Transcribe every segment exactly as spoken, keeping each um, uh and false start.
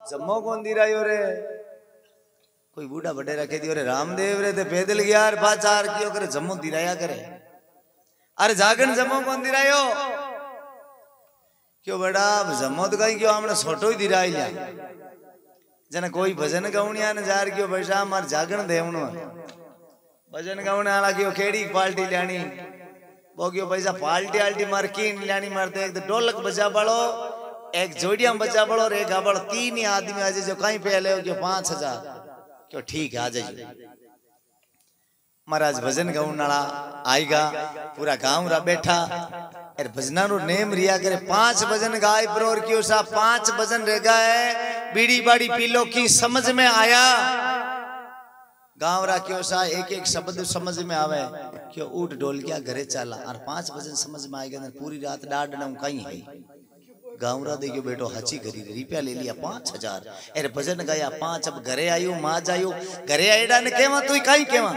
जम्मो कौन दी रहा रे कोई बूढ़ा बड़े रखे दियो रे रामदेव रे ते पैदल गया पाचार कियो करे जम्मो दिराया करे अरे जागन जम्मो कौन दिरायो क्यों बड़ा जम्मो तो कहीं क्यों हमने छोटो ही दिराई लिया जन कोई भजन गाउनिया ने जार क्यों पैसा मार जागन देवनो भजन गाउने वाला क्यों खेड़ी पार्टी लानी वो क्यों पैसा पार्टी आल्टी मार कीन लानी मारते एक ढोलक बजा पड़ो एक जोड़िया बजा पड़ो और एक गाबड़ तीन ही आदमी आज जो कहीं पहले हो क्यों पांच हजार क्यों ठीक है आ जाइए महाराज भजन गाउन वाला आएगा पूरा गांव रा बैठा अरे भजना रो नेम रिया करे पांच भजन गाय प्रोर क्यों सा पांच भजन रह गए बीड़ी बाड़ी पीलो की समझ में आया गांव रा क्यों सा एक एक शब्द समझ में आवे क्यों उठ डोल गया घरे चला और पांच भजन समझ में आएगा पूरी रात डाड न कहीं है गाँव रा देखियो बेटो हची करी रुपया ले लिया पांच हजार अरे भजन गाया पांच अब घरे आयो माँ जायो घरे आएडा ने केवा तू कहीं केवा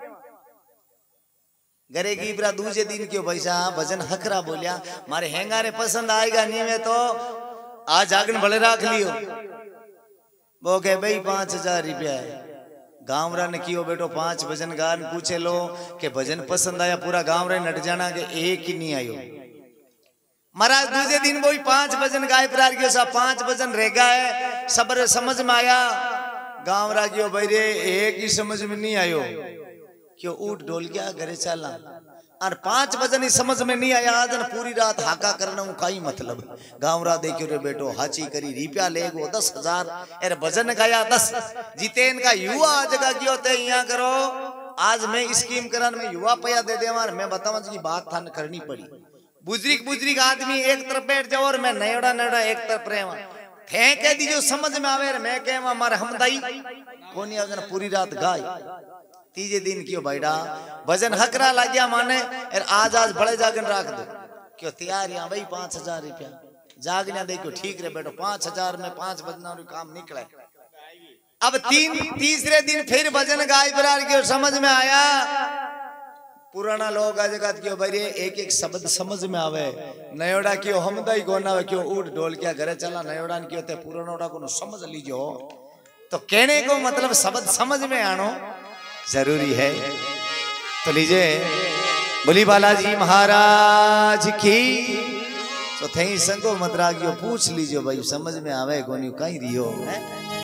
घरे की पूरा दूसरे दिन क्यों पैसा भजन हखरा बोलिया मारे हेंगारे पसंद आएगा नहीं में तो आज आगन भले रख लियो वो कहे भाई पांच हजार रुपया है गाँव रा ने कियो बेटो पांच भजन गान पूछे लो के भजन पसंद आया पूरा गाँव रे नट जाना के एक ही नहीं आयो महाराज दूसरे दिन वो पांच भजन गाय प्रार के साथ पांच भजन रह गए सबर समझ में आया गाँव रा क्यों भाई रे एक ही समझ में नहीं आयो क्यों उठ डोल गया घरे चला और पांच भजन ही समझ में नहीं आया आज पूरी रात हाका करना कई मतलब गाँव रा देखियो रे बेटो हाची करी रुपया ले गो दस हजार अरे भजन गाया दस जितेन का युवा जगह क्यों ते यहाँ करो आज मैं स्कीम करा में युवा पैया दे दे मैं बतावा की बात थाने करनी पड़ी बुजुर्ग बुजुर्ग आदमी एक तरफ बैठ जाओ और मैं नयड़ा नयड़ा एक तरफ रहे थे कह दी जो समझ में आवे मैं कह हमारे हमदाई कोनी आज पूरी रात गाय तीजे दिन क्यों भाईडा भजन हकरा ला गया माने आज आज बड़े जागन रख दो क्यों तैयार यहाँ भाई पांच हजार रुपया जागना देखो ठीक रे बेटो पांच हजार में पांच भजना काम निकले अब तीन तीसरे दिन फिर भजन गाय बरार क्यों समझ में आया पुराना लोग आज का क्यों भाई एक एक शब्द समझ में आवे नयोड़ा क्यों हमदाई गोना क्यों उठ डोल क्या घरे चला नयोड़ा क्यों थे पुरानोड़ा को समझ लीजियो तो कहने को मतलब शब्द समझ में आनो जरूरी है तो लीजिए बोली बालाजी महाराज की तो थई संगो मत रागियो पूछ लीजियो भाई समझ में आवे कोनी कहीं रियो है